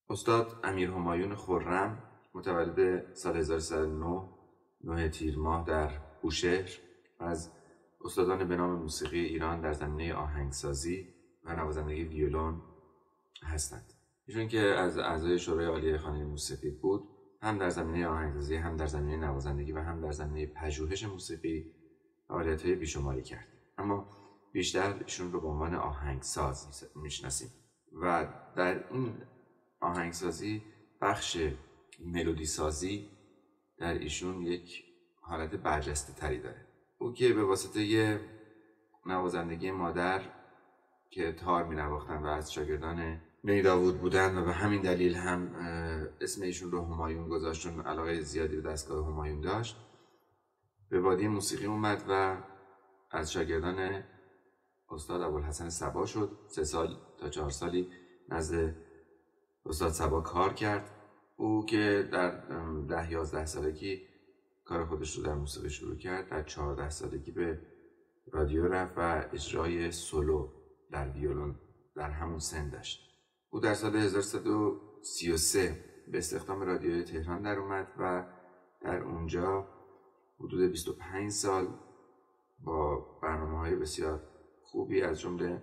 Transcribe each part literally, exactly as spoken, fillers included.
استاد امیرهمایون خرم متولد سال هزار و سیصد و نه نه تیر ماه در بوشهر از استادان به نام موسیقی ایران در زمینه آهنگسازی و نوازندگی ویولون هستند. ایشون که از اعضای شورای عالی خانه موسیقی بود، هم در زمینه آهنگسازی، هم در زمینه نوازندگی و هم در زمینه پژوهش موسیقی فعالیت‌های بیشماری کرد. اما بیشتر ایشون رو به عنوان آهنگساز میشناسیم و در این آهنگسازی بخش ملودی سازی در ایشون یک حالت برجسته تری داره. او که به واسطه نوازندگی مادر که تار می نواختن و از شاگردان نی داوود بودن و به همین دلیل هم اسم ایشون رو همایون گذاشت، چون علاقه زیادی به دستگاه همایون داشت، به وادی موسیقی اومد و از شاگردان استاد ابوالحسن صبا شد. سه سال تا چهار سالی نزد استاد صبا کار کرد. او که در ده یازده سالگی کار خودش رو در موسیقی شروع کرد، در چهارده سالگی به رادیو رفت و اجرای سولو در ویولون در همون سن داشت. او در سال هزار و سیصد و سی و سه به استخدام رادیوی تهران در اومد و در اونجا حدود بیست و پنج سال با برنامه‌های بسیار خوبی از جمله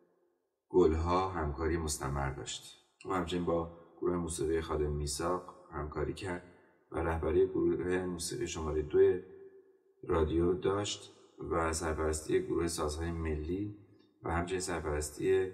گلها همکاری مستمر داشت. او همچنین با گروه موسیقی خادم میثاق همکاری کرد و رهبری گروه موسیقی شماره دو رادیو داشت و سرپرستی گروه سازهای ملی و همچنین سرپرستی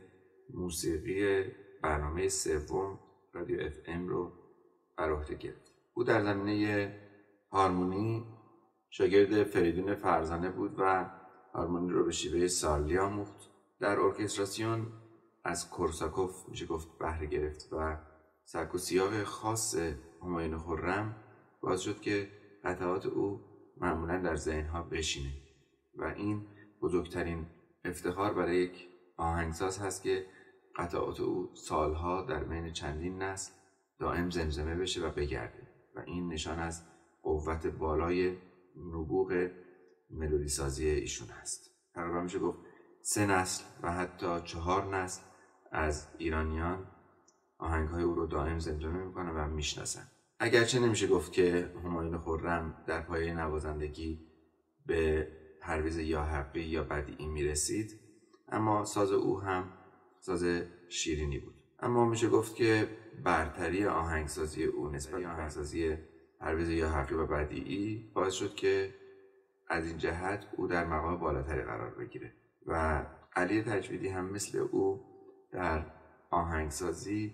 موسیقی برنامه سوم رادیو اف ام رو بر عهده گرفت. او در زمینه هارمونی شاگرد فریدون فرزانه بود و هارمونی رو به شیوه سارلی آموخت. در ارکستراسیون از کورساکوف میشه گفت بهره گرفت و سبک و سیاق خاص همایون خرم باعث شد که قطعات او معمولا در ذهنها بشینه و این بزرگترین افتخار برای یک آهنگساز هست که قطعات او سالها در بین چندین نسل دائم زمزمه بشه و بگرده و این نشان از قوت بالای نبوغ ملودی سازی ایشون هست. تقریبا میشه گفت سه نسل و حتی چهار نسل از ایرانیان آهنگ‌های او رو دائم زمزمه میکنن و میشناسن. اگرچه نمیشه گفت که همایون خرم در پایه نوازندگی به پرویز یاحقی یا بدیعی میرسید، اما ساز او هم ساز شیرینی بود. اما میشه گفت که برتری آهنگسازی او نسبت به آهنگسازی پرویز یاحقی و بدیعی باعث شد که از این جهت او در مقام بالاتری قرار بگیره و علی تجویدی هم مثل او در آهنگسازی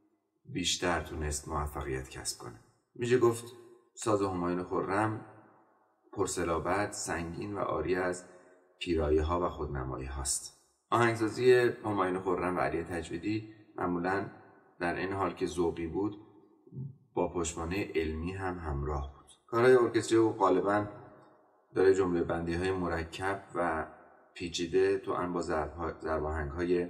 بیشتر تونست موفقیت کسب کنه. میشه گفت ساز همایون خرم پرصلابت، سنگین و عاری از پیرایه ها و خودنمایی هاست. آهنگسازی همایون خرم و علی تجویدی معمولا در این حال که ذوقی بود با پشتوانه علمی هم همراه بود. کارهای ارکستری او غالباً داره جمله بندی های مرکب و پیچیده توأم با ضرب آهنگ‌های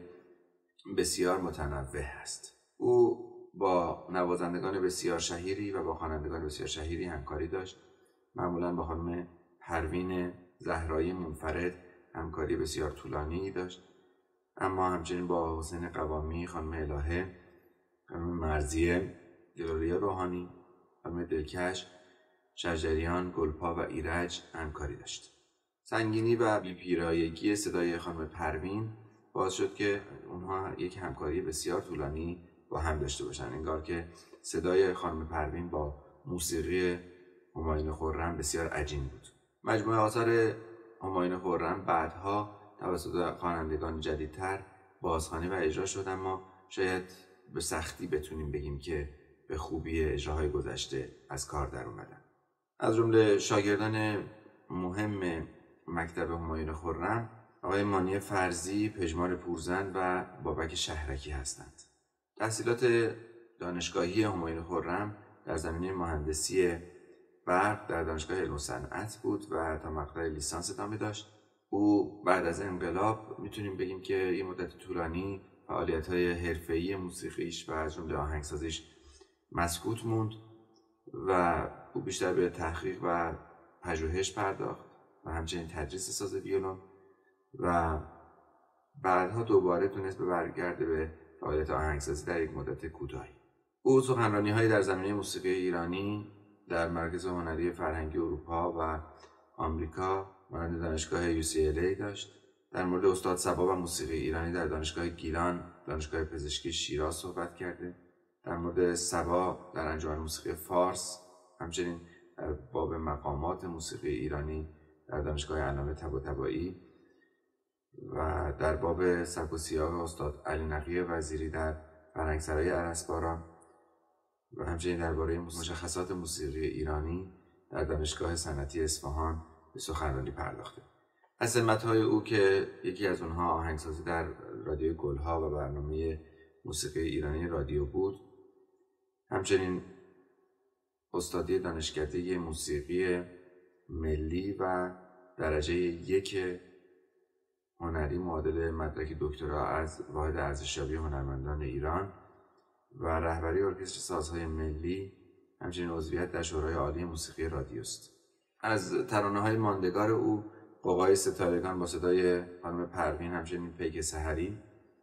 بسیار متنوع است. او با نوازندگان بسیار شهیری و با خوانندگان بسیار شهیری همکاری داشت. معمولاً با خانم پروین زهرایی منفرد همکاری بسیار طولانی داشت، اما همچنین با حسین قوامی، خانم الهه، خانم مرضیه، گلوریا روحانی، خانم دلکش، شجریان، گلپا و ایرج همکاری داشت. سنگینی و بی‌پیرایگی صدای خانم پروین باعث شد که اونها یک همکاری بسیار طولانی با هم داشته باشن. انگار که صدای خانم پروین با موسیقی همایون خرم بسیار عجین بود. مجموعه آثار همایون خرم بعدها توسط خوانندگان جدیدتر بازخوانی و اجرا شد، اما شاید به سختی بتونیم بگیم که به خوبی اجراهای گذشته از کار در اومدن. از جمله شاگردان مهم مکتب همایون خرم آقای مانی فرزی، پژمان پورزن و بابک شهرکی هستند. تحصیلات دانشگاهی همایون خرم در زمینه مهندسی برق در دانشگاه علم و صنعت بود و تا مقطع لیسانس ادامه داشت. او بعد از انقلاب میتونیم بگیم که یه مدت طولانی فعالیت‌های حرفه‌ای موسیقیش و از جمله آهنگسازیش مسکوت موند و او بیشتر به تحقیق و پژوهش پرداخت و همچنین تدریس ساز ویولون و بعدها دوباره تونست به برگرده به فعالیت آهنگسازی در یک مدت کوتاهی. او سخنرانی‌هایی در زمینه موسیقی ایرانی در مرکز هنری فرهنگی اروپا و آمریکا مانند دانشگاه یو سی ال ای داشت. در مورد استاد صبا و موسیقی ایرانی در دانشگاه گیلان، دانشگاه پزشکی شیراز صحبت کرده. در مورد صبا در انجمن موسیقی فارس، همچنین در باب مقامات موسیقی ایرانی در دانشگاه علامه طباطبایی و در باب سبک و سیاق استاد علی نقی وزیری در فرهنگسرای ارسباران و همچنین درباره مشخصات موسیقی ایرانی در دانشگاه صنعتی اصفهان به سخنرانی پرداخته. از سمت‌های او که یکی از اونها آهنگسازی در رادیو گلها و برنامه موسیقی ایرانی رادیو بود، همچنین استادی دانشکده موسیقی ملی و درجه یک هنری معادل مدرک دکترا از واحد ارزشیابی هنرمندان ایران و رهبری ارکستر سازهای ملی، همچنین عضویت در شورای عالی موسیقی رادیو است. از ترانه‌های ماندگار او قوقای ستارگان با صدای خانم پروین، همچنین پیک سحری،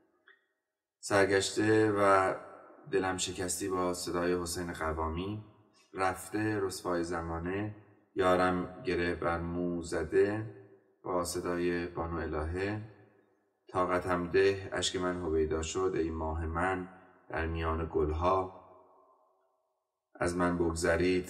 سرگشته و دلم شکستی با صدای حسین قوامی، رفته رسوای زمانه، یارم گره بر مو زده با صدای بانو الهه، طاقتم ده اشک من هویدا شد ای ماه من در میان گلها، از من بگذرید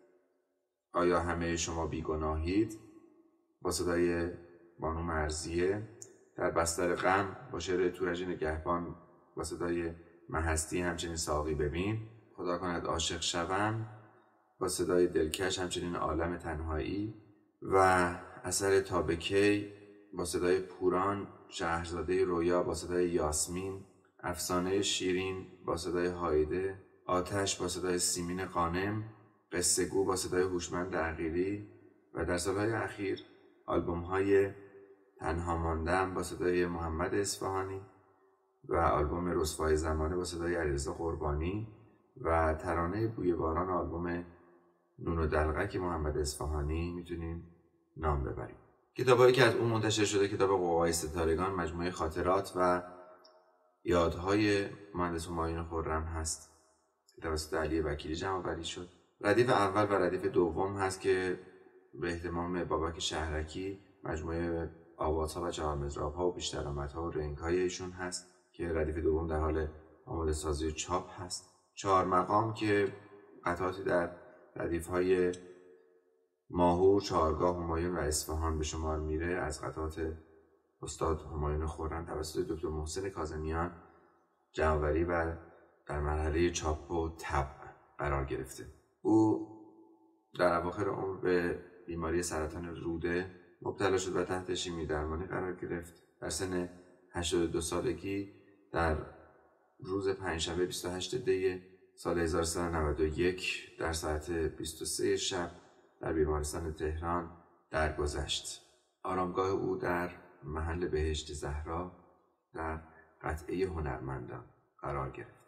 آیا همه شما بیگناهید با صدای بانو مرزیه، در بستر غم با شعر تورج نگهبان با صدای مهستی، همچنین ساقی ببین، خدا کند عاشق شوم با صدای دلکش، همچنین عالم تنهایی و اثر تابکی با صدای پوران، شهرزاده رویا با صدای یاسمین، افسانه شیرین با صدای هایده، آتش با صدای سیمین غانم، قصه گو با صدای هوشمند عقیلی و در سالهای اخیر آلبوم های تنها ماندم با صدای محمد اصفهانی و آلبوم رسوای زمانه با صدای علیرضا قربانی و ترانه بوی باران آلبوم نون و دلقک محمد اصفهانی میتونیم نام ببریم. کتابایی که از اون منتشر شده: کتاب قوقای ستارگان، مجموعه خاطرات و یادهای مهندس همایون خرم هست که توسط علی وکیلی جمع‌آوری شد. ردیف اول و ردیف دوم هست که به اهتمام بابک شهرکی، مجموعه آوازها و چهار مضراب‌ها و پیش‌درآمدها و رنگ‌های ایشون هست که ردیف دوم در حال آماده سازی و چاپ هست. چهار مقام که قطعاتی در ردیف‌های ماهور، چهارگاه، همایون و اصفهان به شمار میره، از قطعات استاد همایون خرم توسط دکتر محسن کاظمیان جمع‌آوری و در مرحله چاپ و طبع قرار گرفته. او در اواخر عمر به بیماری سرطان روده مبتلا شد و تحت شیمی درمانی قرار گرفت. در سن هشتاد و دو سالگی در روز پنجشنبه بیست و هشتم دی سال هزار و سیصد و نود و یک در ساعت بیست و سه شب در بیمارستان تهران درگذشت. آرامگاه او در محل بهشت زهرا در قطعه هنرمندان قرار گرفت.